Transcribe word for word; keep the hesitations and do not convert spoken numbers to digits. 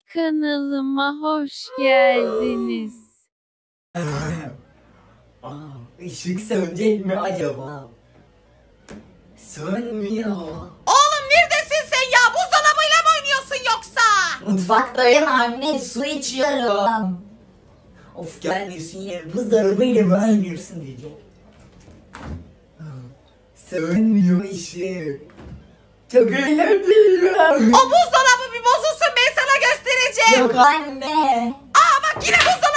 Kanalıma hoş geldiniz. Aa, ışık sönecek mi acaba? Sönmüyor. Oğlum neredesin sen ya? Buzdolabıyla mı oynuyorsun yoksa? Mutfaktayım anne, su içiyorum. Of gelmiyorsun yine, buzdolabıyla mı oynuyorsun diyeceğim. Sönmüyor ışık. Çok eğlenceli. O buzdolabı bir bozulsun, ben sana göstereceğim. Yok anne. Aa bak yine buzdolabı